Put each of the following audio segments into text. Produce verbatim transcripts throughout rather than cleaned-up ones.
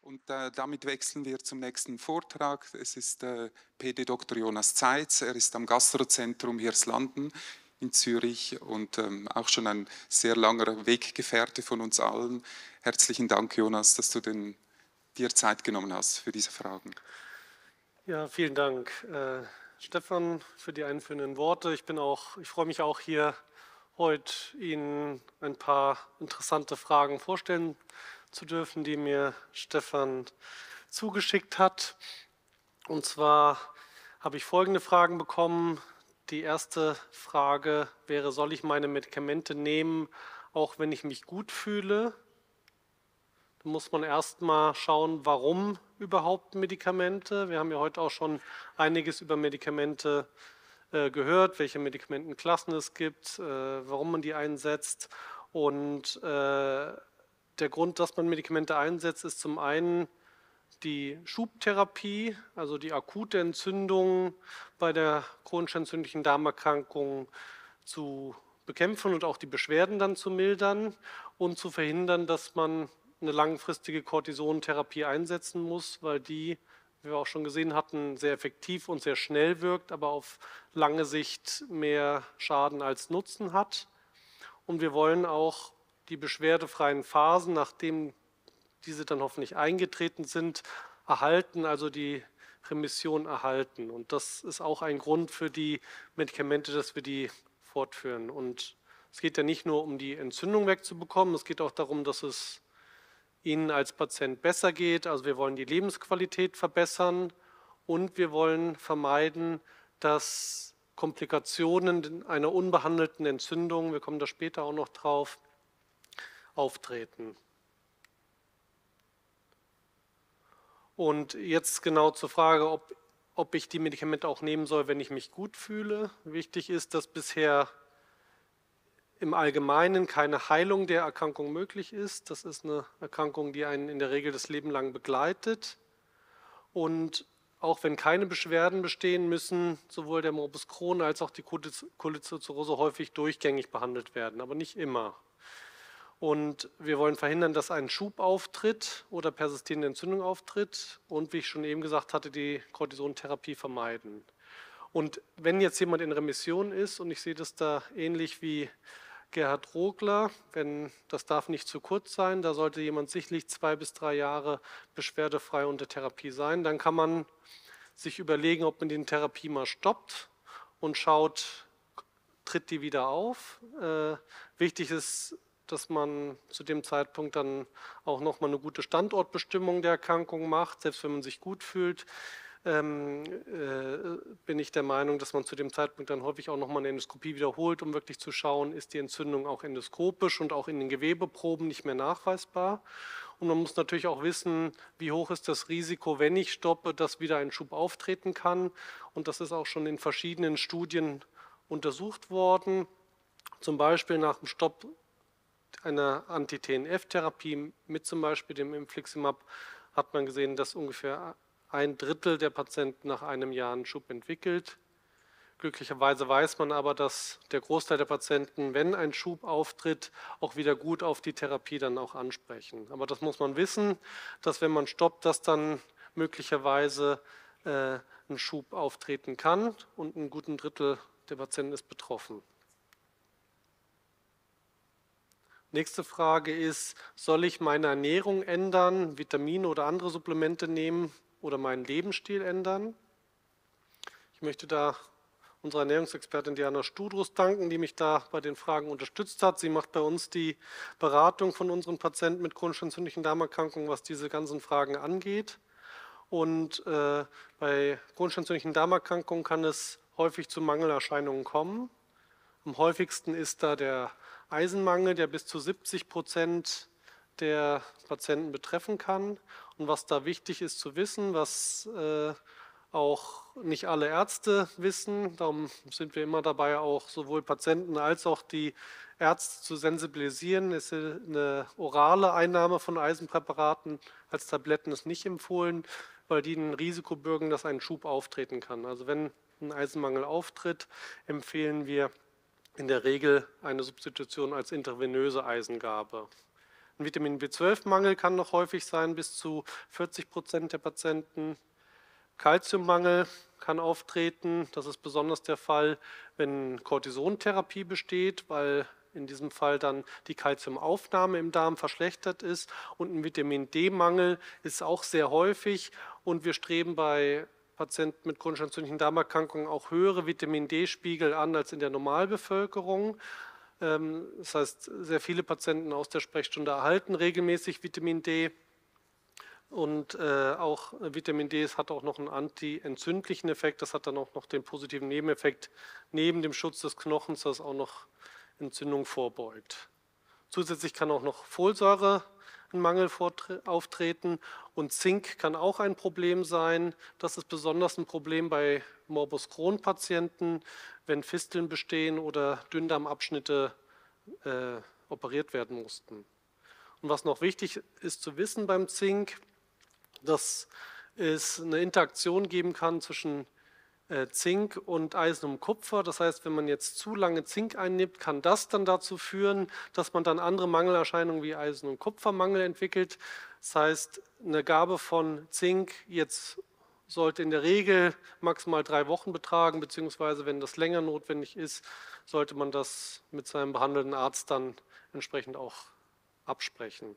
Und äh, damit wechseln wir zum nächsten Vortrag. Es ist äh, P. D. Doktor Jonas Zeitz. Er ist am Gastrozentrum Hirslanden in Zürich und ähm, auch schon ein sehr langer Weggefährte von uns allen. Herzlichen Dank, Jonas, dass du den, dir Zeit genommen hast für diese Fragen. Ja, vielen Dank, äh, Stefan, für die einführenden Worte. Ich bin auch, ich freue mich auch hier heute Ihnen ein paar interessante Fragen vorstellen zu dürfen, die mir Stefan zugeschickt hat. Und zwar habe ich folgende Fragen bekommen. Die erste Frage wäre: Soll ich meine Medikamente nehmen, auch wenn ich mich gut fühle? Da muss man erstmal schauen, warum überhaupt Medikamente. Wir haben ja heute auch schon einiges über Medikamente äh, gehört, welche Medikamentenklassen es gibt, äh, warum man die einsetzt. Und äh, der Grund, dass man Medikamente einsetzt, ist zum einen die Schubtherapie, also die akute Entzündung bei der chronisch entzündlichen Darmerkrankung zu bekämpfen und auch die Beschwerden dann zu mildern und zu verhindern, dass man eine langfristige Cortisontherapie einsetzen muss, weil die, wie wir auch schon gesehen hatten, sehr effektiv und sehr schnell wirkt, aber auf lange Sicht mehr Schaden als Nutzen hat. Und wir wollen auch die beschwerdefreien Phasen, nachdem diese dann hoffentlich eingetreten sind, erhalten, also die Remission erhalten. Und das ist auch ein Grund für die Medikamente, dass wir die fortführen. Und es geht ja nicht nur um die Entzündung wegzubekommen, es geht auch darum, dass es Ihnen als Patient besser geht. Also wir wollen die Lebensqualität verbessern und wir wollen vermeiden, dass Komplikationen einer unbehandelten Entzündung, wir kommen da später auch noch drauf, auftreten. Und jetzt genau zur Frage, ob, ob ich die Medikamente auch nehmen soll, wenn ich mich gut fühle. Wichtig ist, dass bisher im Allgemeinen keine Heilung der Erkrankung möglich ist. Das ist eine Erkrankung, die einen in der Regel das Leben lang begleitet. Und auch wenn keine Beschwerden bestehen, müssen sowohl der Morbus Crohn als auch die Cholelizirrhose häufig durchgängig behandelt werden, aber nicht immer. Und wir wollen verhindern, dass ein Schub auftritt oder persistierende Entzündung auftritt und, wie ich schon eben gesagt hatte, die Cortisontherapie vermeiden. Und wenn jetzt jemand in Remission ist, und ich sehe das da ähnlich wie Gerhard Rogler, wenn das darf nicht zu kurz sein, da sollte jemand sicherlich zwei bis drei Jahre beschwerdefrei unter Therapie sein, dann kann man sich überlegen, ob man die Therapie mal stoppt und schaut, tritt die wieder auf. Äh, wichtig ist, dass man zu dem Zeitpunkt dann auch nochmal eine gute Standortbestimmung der Erkrankung macht, selbst wenn man sich gut fühlt. Ähm, äh, bin ich der Meinung, dass man zu dem Zeitpunkt dann häufig auch nochmal eine Endoskopie wiederholt, um wirklich zu schauen, ist die Entzündung auch endoskopisch und auch in den Gewebeproben nicht mehr nachweisbar. Und man muss natürlich auch wissen, wie hoch ist das Risiko, wenn ich stoppe, dass wieder ein Schub auftreten kann. Und das ist auch schon in verschiedenen Studien untersucht worden. Zum Beispiel nach dem Stopp einer Anti-T N F-Therapie mit zum Beispiel dem Infliximab hat man gesehen, dass ungefähr ein Drittel der Patienten nach einem Jahr einen Schub entwickelt. Glücklicherweise weiß man aber, dass der Großteil der Patienten, wenn ein Schub auftritt, auch wieder gut auf die Therapie dann auch ansprechen. Aber das muss man wissen, dass wenn man stoppt, dass dann möglicherweise äh, ein Schub auftreten kann und ein guten Drittel der Patienten ist betroffen. Nächste Frage ist: Soll ich meine Ernährung ändern, Vitamine oder andere Supplemente nehmen oder meinen Lebensstil ändern? Ich möchte da unserer Ernährungsexpertin Diana Studrus danken, die mich da bei den Fragen unterstützt hat. Sie macht bei uns die Beratung von unseren Patienten mit chronisch entzündlichen Darmerkrankungen, was diese ganzen Fragen angeht. Und äh, bei chronisch entzündlichen Darmerkrankungen kann es häufig zu Mangelerscheinungen kommen. Am häufigsten ist da der Eisenmangel, der bis zu siebzig Prozent der Patienten betreffen kann. Und was da wichtig ist zu wissen, was äh, auch nicht alle Ärzte wissen, darum sind wir immer dabei, auch sowohl Patienten als auch die Ärzte zu sensibilisieren, ist eine orale Einnahme von Eisenpräparaten als Tabletten ist nicht empfohlen, weil die ein Risiko bürgen, dass ein Schub auftreten kann. Also wenn ein Eisenmangel auftritt, empfehlen wir in der Regel eine Substitution als intravenöse Eisengabe. Ein Vitamin B zwölf Mangel kann noch häufig sein, bis zu vierzig Prozent der Patienten. Calciummangel kann auftreten, das ist besonders der Fall, wenn Cortisontherapie besteht, weil in diesem Fall dann die Calciumaufnahme im Darm verschlechtert ist, und ein Vitamin D-Mangel ist auch sehr häufig, und wir streben bei Patienten mit chronisch entzündlichen Darmerkrankungen auch höhere Vitamin D-Spiegel an als in der Normalbevölkerung. Das heißt, sehr viele Patienten aus der Sprechstunde erhalten regelmäßig Vitamin D. Und äh, auch Vitamin D hat auch noch einen antientzündlichen Effekt. Das hat dann auch noch den positiven Nebeneffekt neben dem Schutz des Knochens, das auch noch Entzündung vorbeugt. Zusätzlich kann auch noch Folsäure ein Mangel auftreten, und Zink kann auch ein Problem sein. Das ist besonders ein Problem bei Morbus Crohn-Patienten, wenn Fisteln bestehen oder Dünndarmabschnitte äh, operiert werden mussten. Und was noch wichtig ist zu wissen beim Zink, dass es eine Interaktion geben kann zwischen äh, Zink und Eisen und Kupfer. Das heißt, wenn man jetzt zu lange Zink einnimmt, kann das dann dazu führen, dass man dann andere Mangelerscheinungen wie Eisen- und Kupfermangel entwickelt. Das heißt, eine Gabe von Zink jetzt sollte in der Regel maximal drei Wochen betragen, beziehungsweise wenn das länger notwendig ist, sollte man das mit seinem behandelnden Arzt dann entsprechend auch absprechen.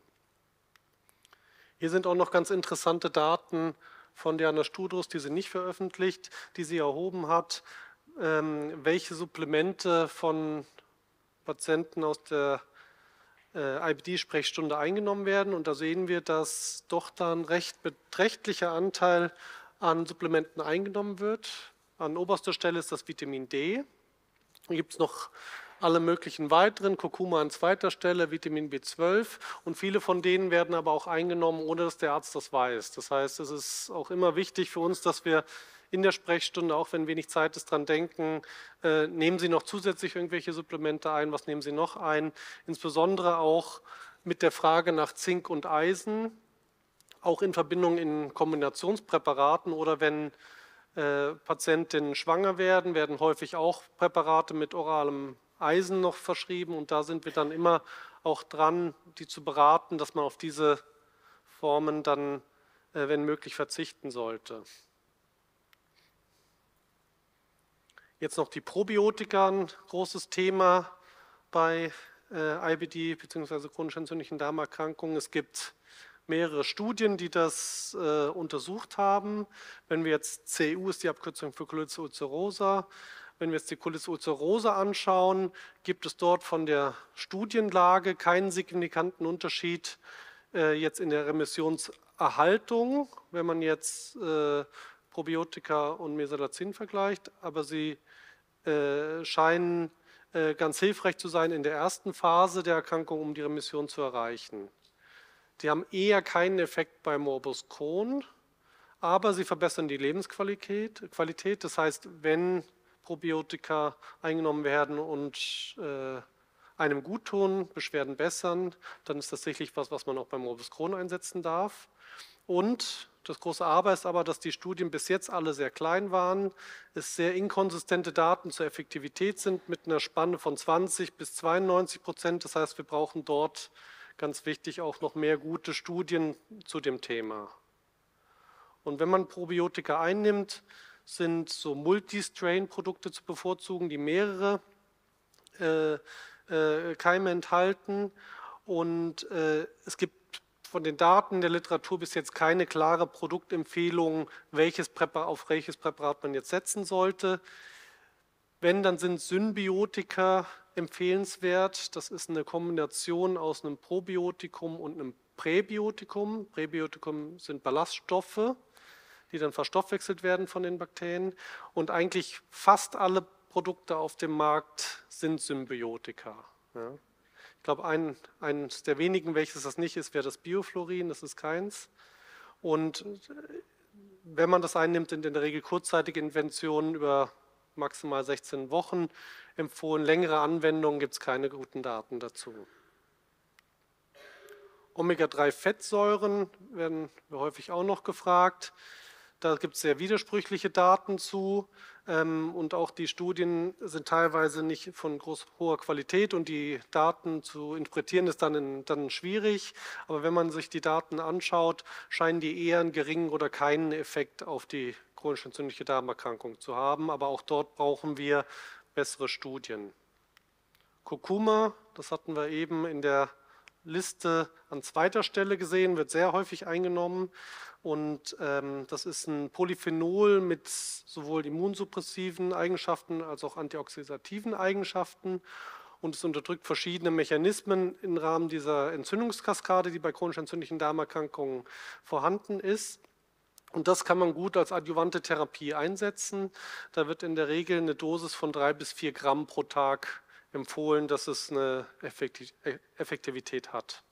Hier sind auch noch ganz interessante Daten von Diana Studros, die sie nicht veröffentlicht, die sie erhoben hat, ähm, welche Supplemente von Patienten aus der äh, I B D-Sprechstunde eingenommen werden. Und da sehen wir, dass doch da ein recht beträchtlicher Anteil an Supplementen eingenommen wird. An oberster Stelle ist das Vitamin D. Dann gibt es noch alle möglichen weiteren, Kurkuma an zweiter Stelle, Vitamin B zwölf, und viele von denen werden aber auch eingenommen, ohne dass der Arzt das weiß. Das heißt, es ist auch immer wichtig für uns, dass wir in der Sprechstunde, auch wenn wenig Zeit ist, dran denken, äh, nehmen Sie noch zusätzlich irgendwelche Supplemente ein, was nehmen Sie noch ein, insbesondere auch mit der Frage nach Zink und Eisen, auch in Verbindung in Kombinationspräparaten, oder wenn äh, Patientinnen schwanger werden, werden häufig auch Präparate mit oralem Eisen noch verschrieben, und da sind wir dann immer auch dran, die zu beraten, dass man auf diese Formen dann, äh, wenn möglich, verzichten sollte. Jetzt noch die Probiotika, ein großes Thema bei äh, I B D bzw. chronisch entzündlichen Darmerkrankungen. Es gibt mehrere Studien, die das äh, untersucht haben. Wenn wir jetzt C U ist die Abkürzung für Colitis ulcerosa. Wenn wir jetzt die Colitis ulcerosa anschauen, gibt es dort von der Studienlage keinen signifikanten Unterschied äh, jetzt in der Remissionserhaltung, wenn man jetzt äh, Probiotika und Mesalazin vergleicht, aber sie äh, scheinen äh, ganz hilfreich zu sein in der ersten Phase der Erkrankung, um die Remission zu erreichen. Die haben eher keinen Effekt bei Morbus Crohn, aber sie verbessern die Lebensqualität. Qualität. Das heißt, wenn Probiotika eingenommen werden und äh, einem gut tun, Beschwerden bessern, dann ist das sicherlich was, was man auch bei Morbus Crohn einsetzen darf. Und das große Aber ist aber, dass die Studien bis jetzt alle sehr klein waren, es sehr inkonsistente Daten zur Effektivität sind mit einer Spanne von zwanzig bis zweiundneunzig Prozent. Das heißt, wir brauchen dort, ganz wichtig, auch noch mehr gute Studien zu dem Thema. Und wenn man Probiotika einnimmt, sind so Multistrain-Produkte zu bevorzugen, die mehrere äh, äh, Keime enthalten. Und äh, es gibt von den Daten der Literatur bis jetzt keine klare Produktempfehlung, welches Präparat, auf welches Präparat man jetzt setzen sollte. Wenn, dann sind Symbiotika empfehlenswert. Das ist eine Kombination aus einem Probiotikum und einem Präbiotikum. Präbiotikum sind Ballaststoffe, die dann verstoffwechselt werden von den Bakterien. Und eigentlich fast alle Produkte auf dem Markt sind Symbiotika. Ja. Ich glaube, ein, eines der wenigen, welches das nicht ist, wäre das Biofluorin, das ist keins. Und wenn man das einnimmt, sind in der Regel kurzzeitige Interventionen über maximal sechzehn Wochen empfohlen. Längere Anwendungen gibt es keine guten Daten dazu. Omega drei Fettsäuren werden wir häufig auch noch gefragt. Da gibt es sehr widersprüchliche Daten zu ähm, und auch die Studien sind teilweise nicht von groß hoher Qualität und die Daten zu interpretieren ist dann, in, dann schwierig. Aber wenn man sich die Daten anschaut, scheinen die eher einen geringen oder keinen Effekt auf die chronisch entzündliche Darmerkrankung zu haben. Aber auch dort brauchen wir bessere Studien. Kurkuma, das hatten wir eben in der Liste an zweiter Stelle gesehen, wird sehr häufig eingenommen und ähm, das ist ein Polyphenol mit sowohl immunsuppressiven Eigenschaften als auch antioxidativen Eigenschaften und es unterdrückt verschiedene Mechanismen im Rahmen dieser Entzündungskaskade, die bei chronisch entzündlichen Darmerkrankungen vorhanden ist. Und das kann man gut als adjuvante Therapie einsetzen. Da wird in der Regel eine Dosis von drei bis vier Gramm pro Tag empfohlen, dass es eine Effektivität hat.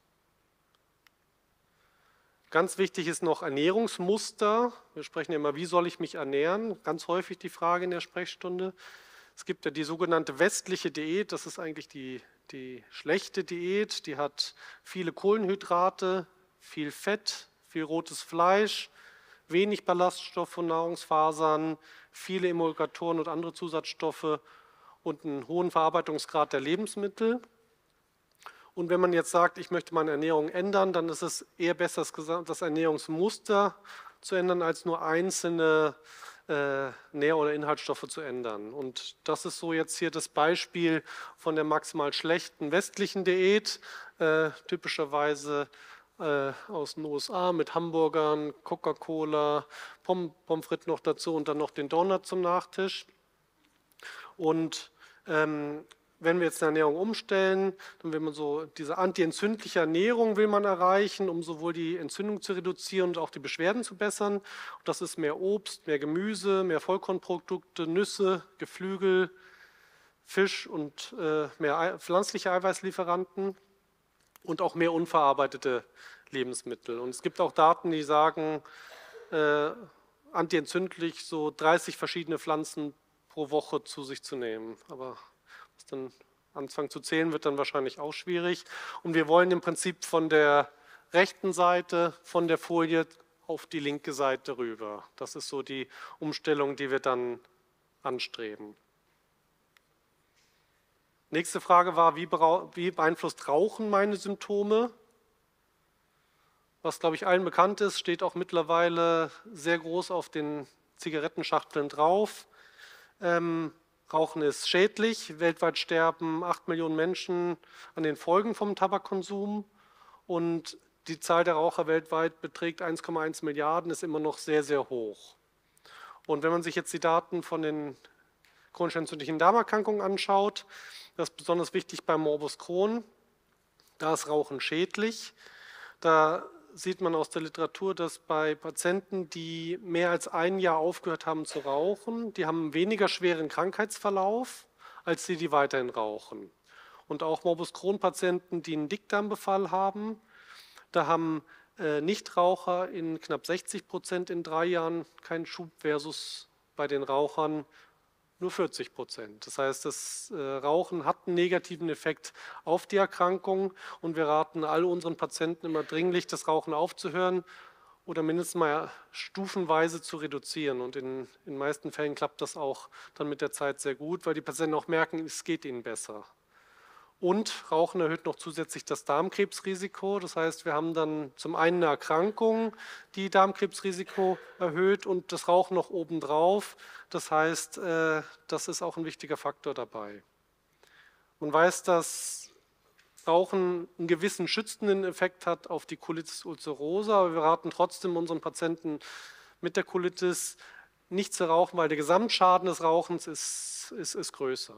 Ganz wichtig ist noch Ernährungsmuster. Wir sprechen ja immer, wie soll ich mich ernähren? Ganz häufig die Frage in der Sprechstunde. Es gibt ja die sogenannte westliche Diät, das ist eigentlich die, die schlechte Diät. Die hat viele Kohlenhydrate, viel Fett, viel rotes Fleisch, wenig Ballaststoffe und Nahrungsfasern, viele Emulgatoren und andere Zusatzstoffe und einen hohen Verarbeitungsgrad der Lebensmittel. Und wenn man jetzt sagt, ich möchte meine Ernährung ändern, dann ist es eher besser, das Ernährungsmuster zu ändern, als nur einzelne äh, Nähr- oder Inhaltsstoffe zu ändern. Und das ist so jetzt hier das Beispiel von der maximal schlechten westlichen Diät, äh, typischerweise äh, aus den U S A mit Hamburgern, Coca-Cola, Pommes frites noch dazu und dann noch den Donut zum Nachtisch. Und ähm, wenn wir jetzt eine Ernährung umstellen, dann will man so diese antientzündliche Ernährung will man erreichen, um sowohl die Entzündung zu reduzieren und auch die Beschwerden zu bessern. Und das ist mehr Obst, mehr Gemüse, mehr Vollkornprodukte, Nüsse, Geflügel, Fisch und äh, mehr pflanzliche Eiweißlieferanten und auch mehr unverarbeitete Lebensmittel. Und es gibt auch Daten, die sagen, äh, antientzündlich so dreißig verschiedene Pflanzen pro Woche zu sich zu nehmen. Aber was dann anfangen zu zählen, wird dann wahrscheinlich auch schwierig. Und wir wollen im Prinzip von der rechten Seite von der Folie auf die linke Seite rüber. Das ist so die Umstellung, die wir dann anstreben. Nächste Frage war, wie, wie beeinflusst Rauchen meine Symptome? Was, glaube ich, allen bekannt ist, steht auch mittlerweile sehr groß auf den Zigarettenschachteln drauf. Ähm, Rauchen ist schädlich. Weltweit sterben acht Millionen Menschen an den Folgen vom Tabakkonsum. Und die Zahl der Raucher weltweit beträgt eins Komma eins Milliarden, ist immer noch sehr, sehr hoch. Und wenn man sich jetzt die Daten von den chronisch entzündlichen Darmerkrankungen anschaut, das ist besonders wichtig bei Morbus Crohn. Da ist Rauchen schädlich. Da sieht man aus der Literatur, dass bei Patienten, die mehr als ein Jahr aufgehört haben zu rauchen, die haben einen weniger schweren Krankheitsverlauf, als die, die weiterhin rauchen. Und auch Morbus Crohn-Patienten, die einen Dickdarmbefall haben, da haben äh, Nichtraucher in knapp sechzig Prozent in drei Jahren keinen Schub versus bei den Rauchern nur vierzig Prozent. Das heißt, das äh, Rauchen hat einen negativen Effekt auf die Erkrankung und wir raten all unseren Patienten immer dringlich, das Rauchen aufzuhören oder mindestens mal stufenweise zu reduzieren. Und in den meisten Fällen klappt das auch dann mit der Zeit sehr gut, weil die Patienten auch merken, es geht ihnen besser. Und Rauchen erhöht noch zusätzlich das Darmkrebsrisiko. Das heißt, wir haben dann zum einen eine Erkrankung, die Darmkrebsrisiko erhöht und das Rauchen noch obendrauf. Das heißt, das ist auch ein wichtiger Faktor dabei. Man weiß, dass Rauchen einen gewissen schützenden Effekt hat auf die Colitis ulcerosa, aber wir raten trotzdem unseren Patienten mit der Colitis nicht zu rauchen, weil der Gesamtschaden des Rauchens ist, ist, ist größer.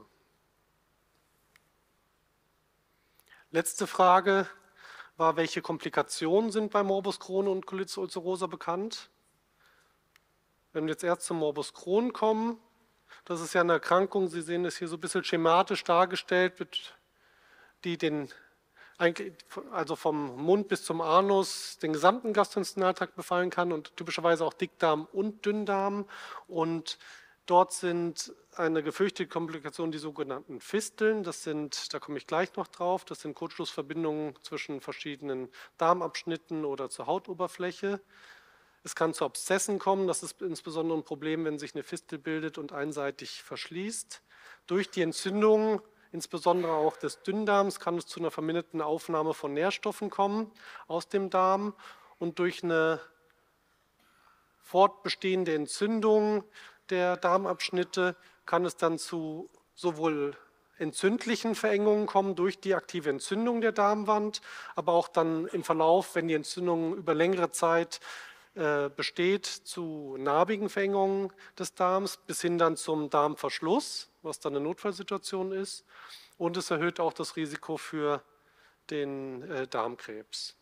Letzte Frage war, welche Komplikationen sind bei Morbus Crohn und Colitis ulcerosa bekannt? Wenn wir jetzt erst zum Morbus Crohn kommen, das ist ja eine Erkrankung, Sie sehen es hier so ein bisschen schematisch dargestellt, die den, also vom Mund bis zum Anus den gesamten Gastrointestinaltrakt befallen kann und typischerweise auch Dickdarm und Dünndarm. Und dort sind eine gefürchtete Komplikation die sogenannten Fisteln. Das sind, da komme ich gleich noch drauf, das sind Kurzschlussverbindungen zwischen verschiedenen Darmabschnitten oder zur Hautoberfläche. Es kann zu Abszessen kommen, das ist insbesondere ein Problem, wenn sich eine Fistel bildet und einseitig verschließt. Durch die Entzündung, insbesondere auch des Dünndarms, kann es zu einer verminderten Aufnahme von Nährstoffen kommen aus dem Darm und durch eine fortbestehende Entzündung der Darmabschnitte kann es dann zu sowohl entzündlichen Verengungen kommen durch die aktive Entzündung der Darmwand, aber auch dann im Verlauf, wenn die Entzündung über längere Zeit äh, besteht, zu narbigen Verengungen des Darms bis hin dann zum Darmverschluss, was dann eine Notfallsituation ist. Und es erhöht auch das Risiko für den äh, Darmkrebs.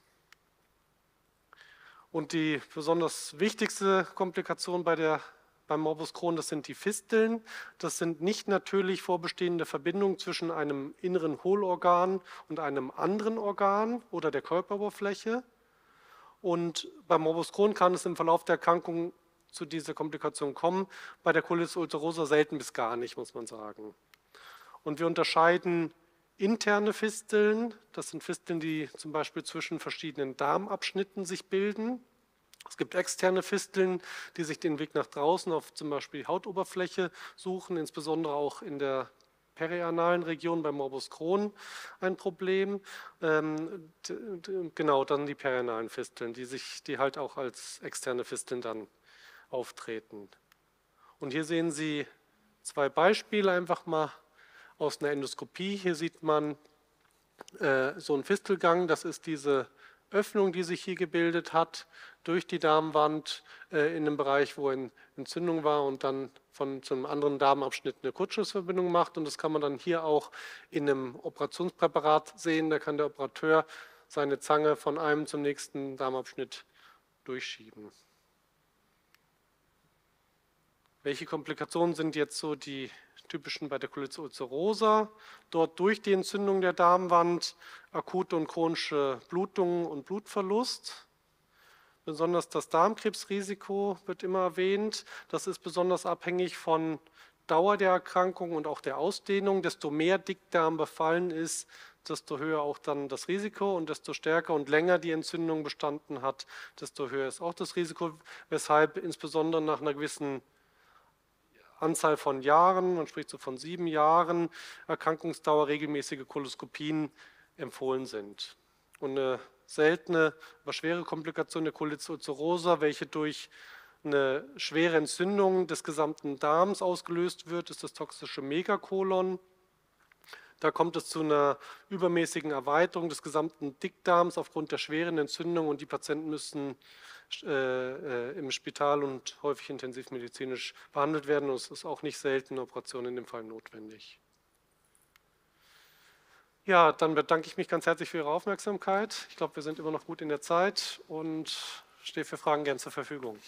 Und die besonders wichtigste Komplikation bei der, beim Morbus Crohn, das sind die Fisteln. Das sind nicht natürlich vorbestehende Verbindungen zwischen einem inneren Hohlorgan und einem anderen Organ oder der Körperoberfläche. Und beim Morbus Crohn kann es im Verlauf der Erkrankung zu dieser Komplikation kommen, bei der Colitis ulcerosa selten bis gar nicht, muss man sagen. Und wir unterscheiden interne Fisteln, das sind Fisteln, die zum Beispiel zwischen verschiedenen Darmabschnitten sich bilden. Es gibt externe Fisteln, die sich den Weg nach draußen auf zum Beispiel die Hautoberfläche suchen, insbesondere auch in der perianalen Region bei Morbus Crohn ein Problem. Ähm, genau, dann die perianalen Fisteln, die, sich, die halt auch als externe Fisteln dann auftreten. Und hier sehen Sie zwei Beispiele einfach mal aus einer Endoskopie. Hier sieht man äh, so einen Fistelgang, das ist diese Öffnung, die sich hier gebildet hat durch die Darmwand äh, in einem Bereich, wo eine Entzündung war und dann von zum anderen Darmabschnitt eine Kurzschlussverbindung macht. Und das kann man dann hier auch in einem Operationspräparat sehen. Da kann der Operateur seine Zange von einem zum nächsten Darmabschnitt durchschieben. Welche Komplikationen sind jetzt so die typischen bei der Colitis ulcerosa? Dort durch die Entzündung der Darmwand akute und chronische Blutungen und Blutverlust. Besonders das Darmkrebsrisiko wird immer erwähnt. Das ist besonders abhängig von Dauer der Erkrankung und auch der Ausdehnung. Desto mehr Dickdarm befallen ist, desto höher auch dann das Risiko und desto stärker und länger die Entzündung bestanden hat, desto höher ist auch das Risiko, weshalb insbesondere nach einer gewissen Anzahl von Jahren, man spricht so von sieben Jahren, Erkrankungsdauer, regelmäßige Koloskopien empfohlen sind. Und eine seltene, aber schwere Komplikation der Colitis ulcerosa, welche durch eine schwere Entzündung des gesamten Darms ausgelöst wird, ist das toxische Megakolon. Da kommt es zu einer übermäßigen Erweiterung des gesamten Dickdarms aufgrund der schweren Entzündung und die Patienten müssen äh, im Spital und häufig intensivmedizinisch behandelt werden. Und es ist auch nicht selten eine Operation in dem Fall notwendig. Ja, dann bedanke ich mich ganz herzlich für Ihre Aufmerksamkeit. Ich glaube, wir sind immer noch gut in der Zeit und stehe für Fragen gern zur Verfügung.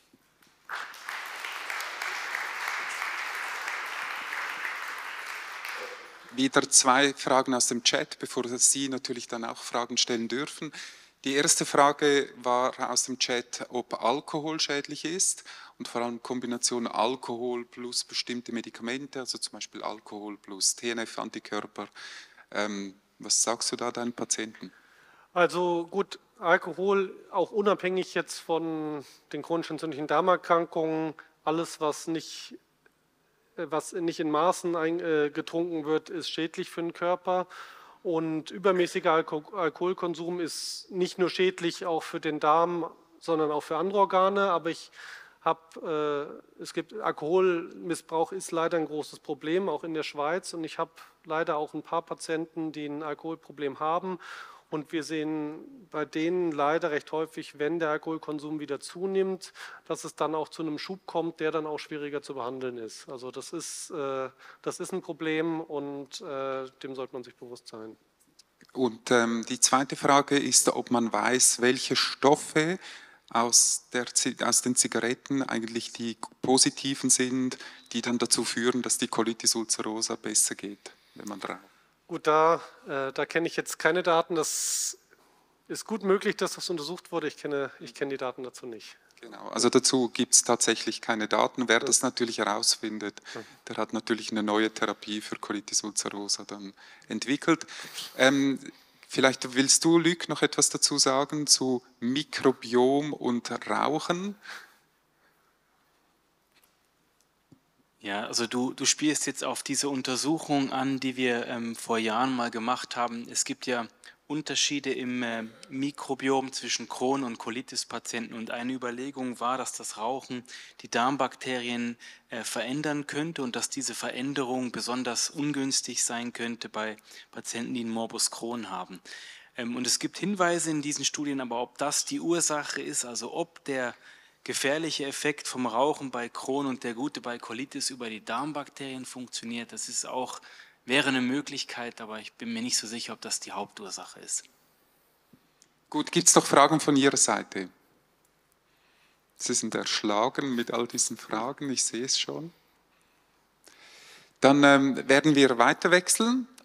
Wieder zwei Fragen aus dem Chat, bevor Sie natürlich dann auch Fragen stellen dürfen. Die erste Frage war aus dem Chat, ob Alkohol schädlich ist und vor allem Kombination Alkohol plus bestimmte Medikamente, also zum Beispiel Alkohol plus T N F-Antikörper. Ähm, was sagst du da deinen Patienten? Also gut, Alkohol, auch unabhängig jetzt von den chronischen entzündlichen Darmerkrankungen, alles, was nicht was nicht in Maßen ein, äh, getrunken wird, ist schädlich für den Körper. Und übermäßiger Alko Alkoholkonsum ist nicht nur schädlich auch für den Darm, sondern auch für andere Organe. Aber ich habe, äh, es gibt Alkoholmissbrauch ist leider ein großes Problem, auch in der Schweiz. Und ich habe leider auch ein paar Patienten, die ein Alkoholproblem haben. Und wir sehen bei denen leider recht häufig, wenn der Alkoholkonsum wieder zunimmt, dass es dann auch zu einem Schub kommt, der dann auch schwieriger zu behandeln ist. Also das ist, äh, das ist ein Problem und äh, dem sollte man sich bewusst sein. Und ähm, die zweite Frage ist, ob man weiß, welche Stoffe aus, der, aus den Zigaretten eigentlich die positiven sind, die dann dazu führen, dass die Colitis ulcerosa besser geht, wenn man raucht. Gut, da, äh, da kenne ich jetzt keine Daten. Das ist gut möglich, dass das untersucht wurde. Ich kenne, ich kenne die Daten dazu nicht. Genau, also dazu gibt es tatsächlich keine Daten. Wer das natürlich herausfindet, der hat natürlich eine neue Therapie für Colitis ulcerosa dann entwickelt. Ähm, Vielleicht willst du, Luc, noch etwas dazu sagen zu Mikrobiom und Rauchen? Ja, also du, du spielst jetzt auf diese Untersuchung an, die wir ähm, vor Jahren mal gemacht haben. Es gibt ja Unterschiede im äh, Mikrobiom zwischen Crohn- und Colitis-Patienten und eine Überlegung war, dass das Rauchen die Darmbakterien äh, verändern könnte und dass diese Veränderung besonders ungünstig sein könnte bei Patienten, die einen Morbus Crohn haben. Ähm, und es gibt Hinweise in diesen Studien, aber ob das die Ursache ist, also ob der gefährliche Effekt vom Rauchen bei Crohn und der gute bei Colitis über die Darmbakterien funktioniert, das ist auch, wäre eine Möglichkeit, aber ich bin mir nicht so sicher, ob das die Hauptursache ist. Gut, gibt es noch Fragen von Ihrer Seite? Sie sind erschlagen mit all diesen Fragen, ich sehe es schon. Dann ähm, werden wir weiter wechseln.